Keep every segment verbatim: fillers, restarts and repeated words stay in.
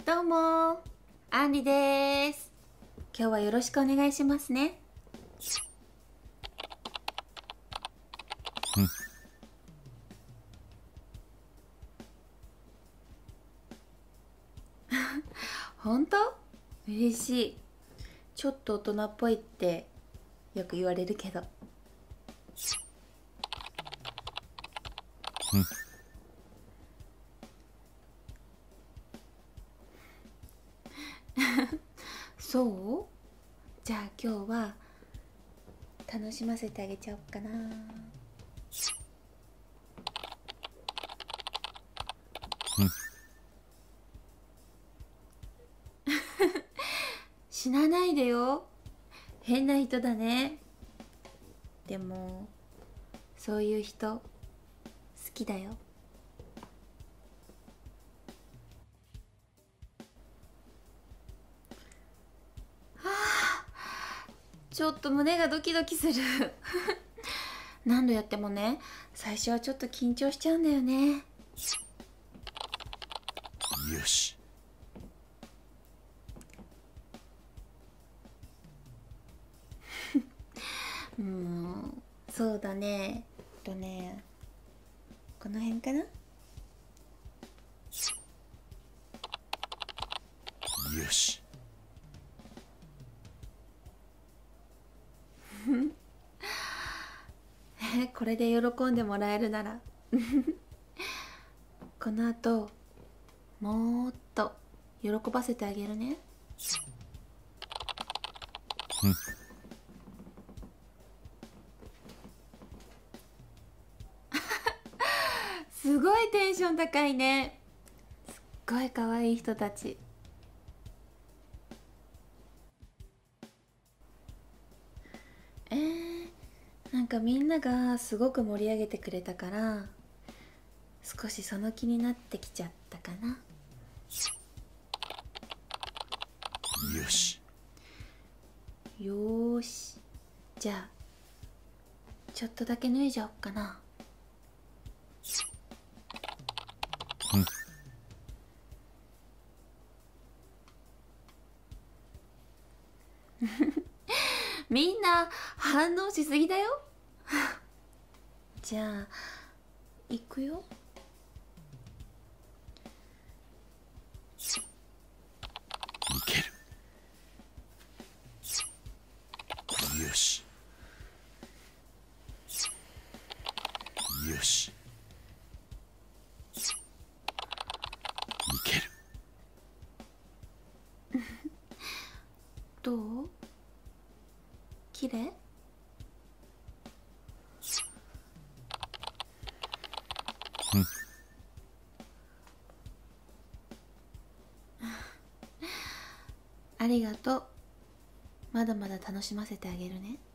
どうもアンリです。今日はよろしくお願いしますね。 うん。 本当？嬉しい。ちょっと大人っぽいってよく言われるけど。 うん。 そう？じゃあ今日は楽しませてあげちゃおうかな。 うん。 死なないでよ。変な人だね。でもそういう人好きだよ。ちょっと胸がドキドキする何度やってもね、最初はちょっと緊張しちゃうんだよね。 よし。 うん、そうだね。えっとね、この辺かな。 よし。 え、これで喜んでもらえるならこの後もっと喜ばせてあげるね。 うん。 すごいテンション高いね。すっごい可愛い人たち。えー、なんかみんながすごく盛り上げてくれたから少しその気になってきちゃったかな。 よし。 よーし、じゃあちょっとだけ脱いじゃおっかな。 うん。 みんな反応しすぎだよじゃあ行くよ。 いける。よし。よし。いける。 どう？綺麗？ うん。 ありがとう。まだまだ楽しませてあげるね。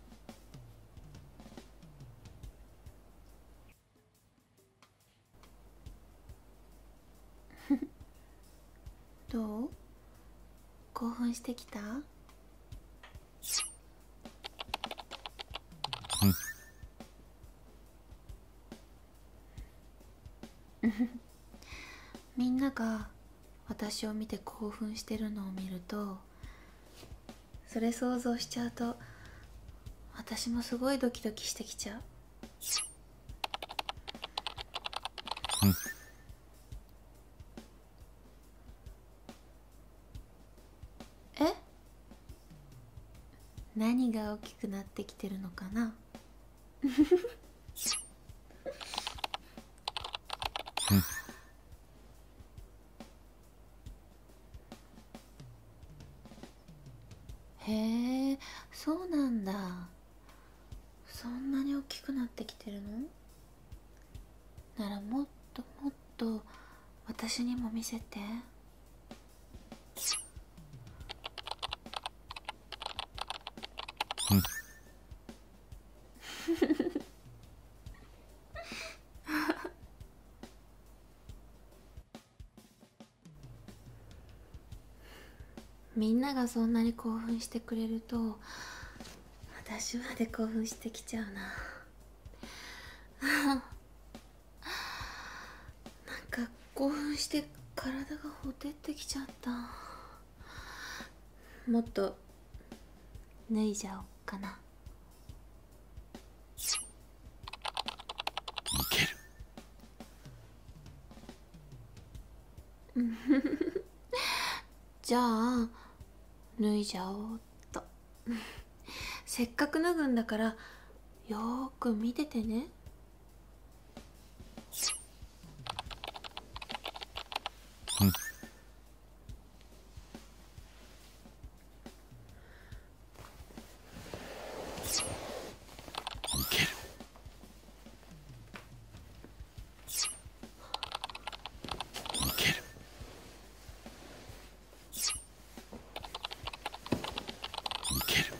どう？興奮してきた？みんなが私を見て興奮してるのを見ると、それ想像しちゃうと私もすごいドキドキしてきちゃう。 うん。 え？何が大きくなってきてるのかなへえ、そうなんだ。そんなに大きくなってきてるの？ならもっともっと私にも見せて。 うん。 みんながそんなに興奮してくれると私まで興奮してきちゃうななんか興奮して体がほてってきちゃった。もっと脱いじゃおっかな。 いける。 じゃあ脱いじゃおうっと。せっかく脱ぐんだからよーく見ててね。 うん。いける。いける。いける。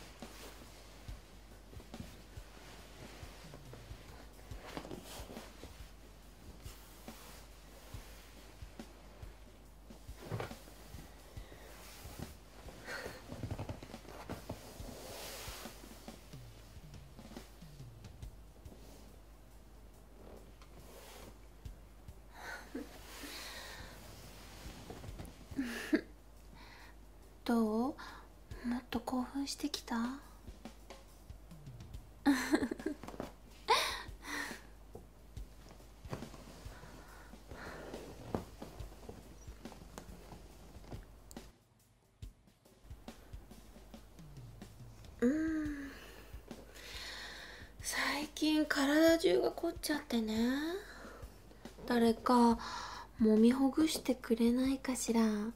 どう？もっと興奮してきた？うーん、最近体中が凝っちゃってね。誰か揉みほぐしてくれないかしら。 よ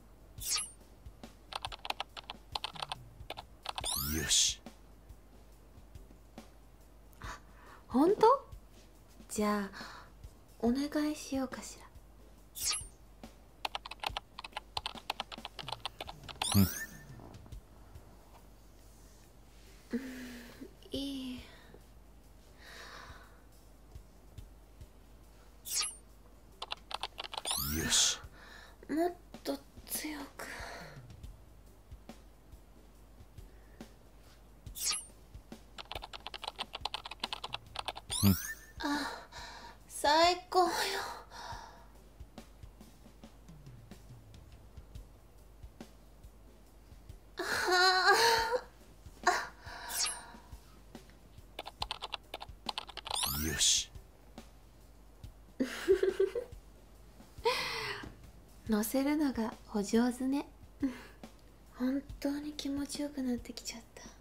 し。 ほんと？じゃあお願いしようかしら。 うん。 いい。 よし。 もっと強く。 うん。 あ、最高よ。 よし。 乗せるのがお上手ね。本当に気持ちよくなってきちゃった。